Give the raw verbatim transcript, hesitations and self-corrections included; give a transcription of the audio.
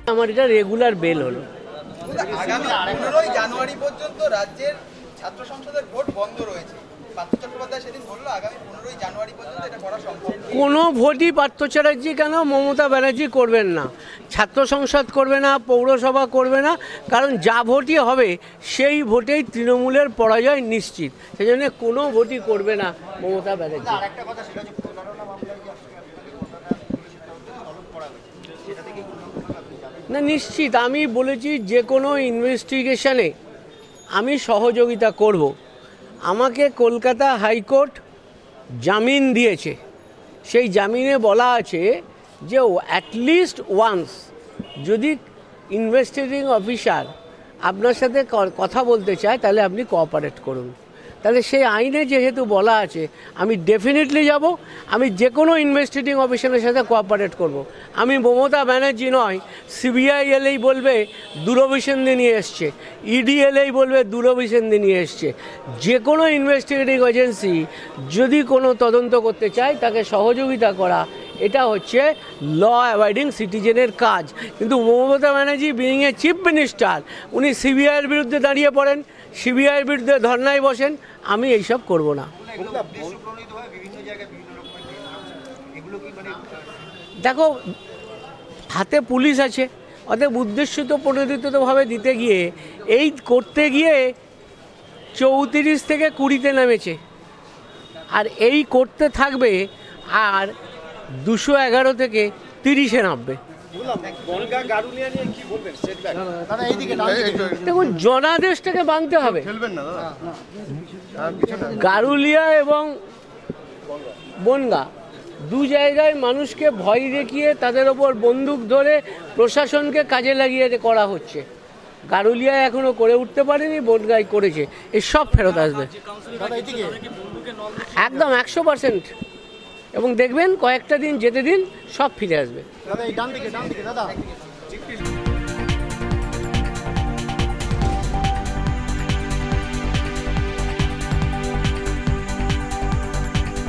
আমার এটা regular bell হলো। আগামী পনেরোই জানুয়ারি পর্যন্ত রাজ্যের ছাত্র সংসদের ভোট বন্ধ রয়েছে। পার্থ চট্টোপাধ্যায় সেদিন বললো আগামী পনেরোই জানুয়ারি পর্যন্ত এটা করা সম্ভব। কোনো ভোটই পার্থ চ্যাটার্জি কেন মমতা ব্যানার্জি করবেন না, ছাত্র সংসদ করবে না, পৌরসভা করবে না, কারণ যা ভোটই হবে সেই ভোটেই তৃণমূলের পরাজয় নিশ্চিত। সেই জন্য কোনো ভোটই করবে না মমতা ব্যানার্জি। না নিশ্চিত, আমি বলেছি যে কোনো ইনভেস্টিগেশনে আমি সহযোগিতা করব। আমাকে কলকাতা হাইকোর্ট জামিন দিয়েছে, সেই জামিনে বলা আছে যে অ্যাটলিস্ট ওয়ান্স যদি ইনভেস্টিগেটিং অফিসার আপনার সাথে কথা বলতে চায় তাহলে আপনি কোঅপারেট করুন। তাহলে সেই আইনে যেহেতু বলা আছে আমি ডেফিনেটলি যাব, আমি যে কোনো ইনভেস্টিগেটিং অফিসারের সাথে কোঅপারেট করব। আমি মমতা ব্যানার্জি নয়, সিবিআই এলেই বলবে দূরভিসন্ধি নিয়ে এসছে, ইডি এলেই বলবে দূরভিসন্ধি নিয়ে এসছে। যে কোনো ইনভেস্টিগেটিং এজেন্সি যদি কোনো তদন্ত করতে চায় তাকে সহযোগিতা করা, এটা হচ্ছে ল অ্যাভয়েডিং সিটিজেনের কাজ। কিন্তু Mamata Banerjee being a chief minister উনি সিবিআইয়ের বিরুদ্ধে দাঁড়িয়ে পড়েন, সিবিআইয়ের বিরুদ্ধে ধর্নায় বসেন। আমি এইসব করব না। দেখো হাতে পুলিশ আছে, অতএব উদ্দেশ্য প্রণোদিতভাবে দিতে গিয়ে এই করতে গিয়ে চৌত্রিশ থেকে কুড়িতে নেমেছে, আর এই করতে থাকবে, আর দুশো এগারো থেকে তিরিশে নামবে। দেখুন জনাদেশটাকে মানতে হবে। গারুলিয়া এবং বনগাঁ দু জায়গায় মানুষকে ভয় দেখিয়ে তাদের ওপর বন্দুক ধরে প্রশাসনকে কাজে লাগিয়ে করা হচ্ছে। গারুলিয়া এখনো করে উঠতে পারেনি, বনগাঁয় করেছে। এসব ফেরত আসবে একদম একশো পার্সেন্ট, এবং দেখবেন কয়েকটা দিন যেতে দিন সব ফিরে আসবে।